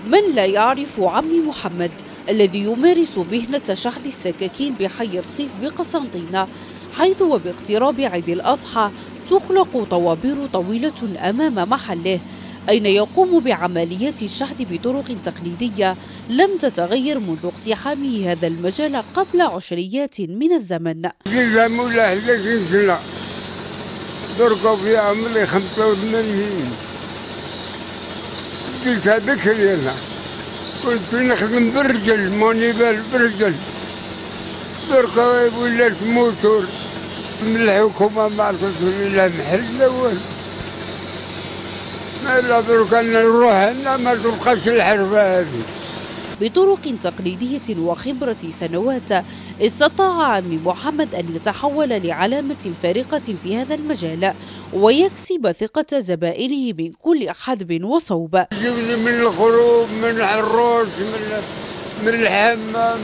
من لا يعرف عمي محمد الذي يمارس مهنة شحذ السكاكين بحي رصيف بقسنطينة، حيث وباقتراب عيد الأضحى تخلق طوابير طويلة أمام محله، أين يقوم بعمليات الشحذ بطرق تقليدية لم تتغير منذ اقتحامه هذا المجال قبل عشريات من الزمن. دركوا في عمري 85. قلت بكري أنا كنت نخدم برجل ماني برجل. دركوا ولات موتور من الحكومة ما عرفت إلا محل الأول. ما لا دركا نروح هنا ما تبقاش الحرفة هذه. بطرق تقليدية وخبرة سنوات استطاع عمي محمد أن يتحول لعلامة فارقة في هذا المجال ويكسب ثقة زبائنه من كل حدب وصوب. يجيبني من الخروب، من العروس، من الحمى،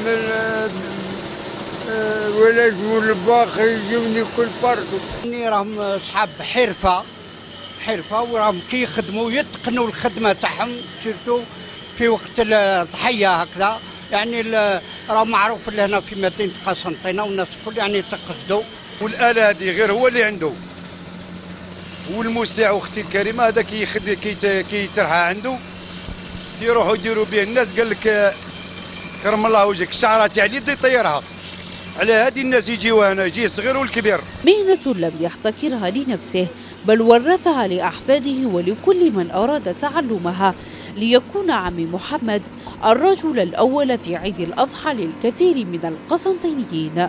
ولا اسمه الباقي، يجيبني كل فرد. راهم أصحاب حرفة وراهم كيخدموا يتقنوا الخدمة تاعهم سيرتو في وقت الضحية هكذا، يعني راه معروف لهنا في مدينة قسنطينة والناس الكل يعني تقصدوا. والآلة هذه غير هو اللي عنده، والموسع اختي الكريمة هذا كيترحى عنده يروحوا يديروا به الناس. قال لك كرم الله وجهك الشعرة تاع اليد يطيرها على هذه الناس يجيو هنا، يجي الصغير والكبير. مهنة لم يحتكرها لنفسه بل ورثها لأحفاده ولكل من أراد تعلمها، ليكون عمي محمد الرجل الأول في عيد الأضحى للكثير من القسنطينيين.